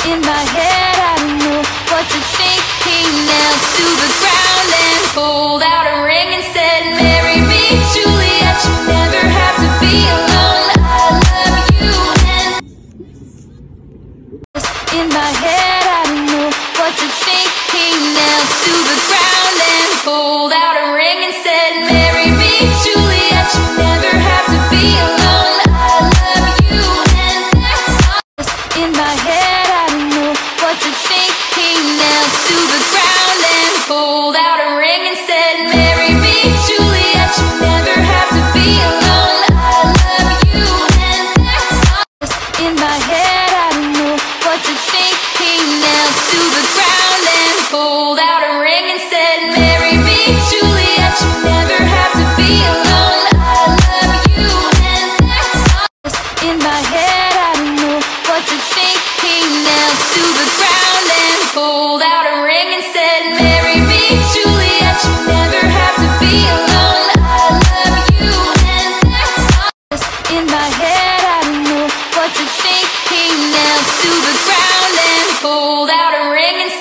in my head, I don't know what to think. He knelt to the ground and pulled out a ring and said, marry me, Juliet, you never have to be alone. I love you. And in my head, I don't know what to think. He knelt to the ground and pulled out a ring and said, marry me, Juliet, you never have to be alone. I love you. And that's all in my head, I don't know what to think. He knelt to the ground and pulled out a ring and said, marry me, Juliet, you never have to be alone. I love you. And that's all in my head, I don't know what to think. He knelt to the ground and pulled out a ring and said, marry me, Juliet, you never have to be alone. I love you. And that's all in my head, I don't know what to think. He knelt to the ground and pulled out a ring and said, marry me, Juliet, you never have to be alone. I love you. And that's all in my head, I don't know what to think. He knelt to the ground and pulled out a ring and